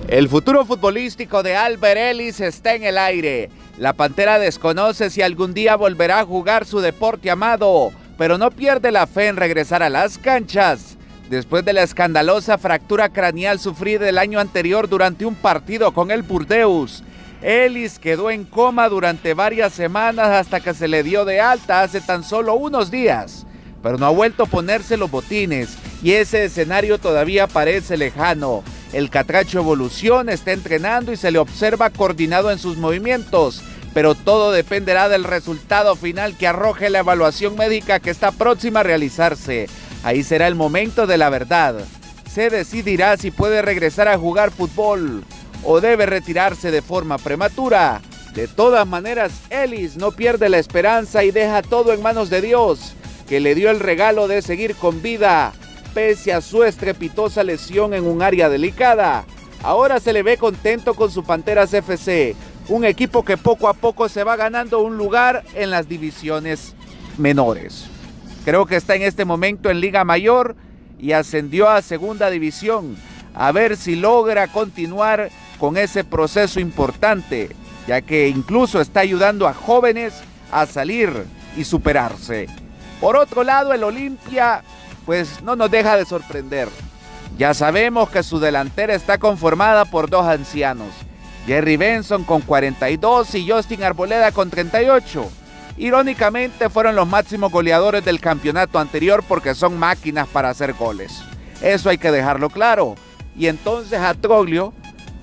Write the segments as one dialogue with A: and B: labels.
A: El futuro futbolístico de Albert Ellis está en el aire. La Pantera desconoce si algún día volverá a jugar su deporte amado, pero no pierde la fe en regresar a las canchas. Después de la escandalosa fractura craneal sufrida el año anterior durante un partido con el Burdeos, Ellis quedó en coma durante varias semanas hasta que se le dio de alta hace tan solo unos días, pero no ha vuelto a ponerse los botines y ese escenario todavía parece lejano. El catracho evoluciona, está entrenando y se le observa coordinado en sus movimientos, pero todo dependerá del resultado final que arroje la evaluación médica que está próxima a realizarse. Ahí será el momento de la verdad. Se decidirá si puede regresar a jugar fútbol o debe retirarse de forma prematura. De todas maneras, Ellis no pierde la esperanza y deja todo en manos de Dios, que le dio el regalo de seguir con vida, pese a su estrepitosa lesión en un área delicada. Ahora se le ve contento con su Panteras FC, un equipo que poco a poco se va ganando un lugar en las divisiones menores. Creo que está en este momento en Liga Mayor y ascendió a Segunda División. A ver si logra continuar con ese proceso importante, ya que incluso está ayudando a jóvenes a salir y superarse. Por otro lado, el Olimpia pues no nos deja de sorprender. Ya sabemos que su delantera está conformada por dos ancianos, Jerry Benson con 42 y Justin Arboleda con 38. Irónicamente fueron los máximos goleadores del campeonato anterior porque son máquinas para hacer goles. Eso hay que dejarlo claro. Y entonces a Troglio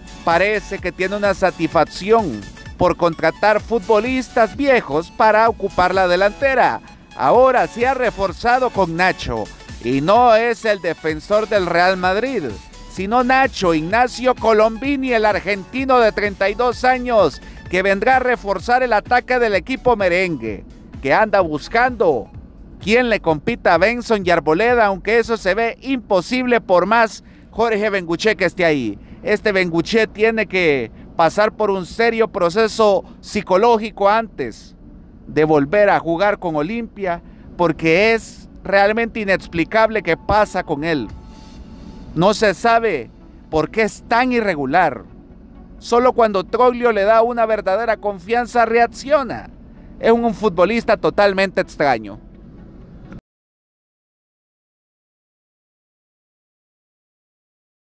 A: parece que tiene una satisfacción por contratar futbolistas viejos para ocupar la delantera. Ahora se ha reforzado con Nacho. Y no es el defensor del Real Madrid, sino Nacho Ignacio Colombini, el argentino de 32 años, que vendrá a reforzar el ataque del equipo merengue, que anda buscando quien le compita a Benson y Arboleda, aunque eso se ve imposible por más Jorge Benguche que esté ahí. Este Benguche tiene que pasar por un serio proceso psicológico antes de volver a jugar con Olimpia, porque es realmente inexplicable qué pasa con él. No se sabe por qué es tan irregular. Solo cuando Troglio le da una verdadera confianza reacciona. Es un futbolista totalmente extraño.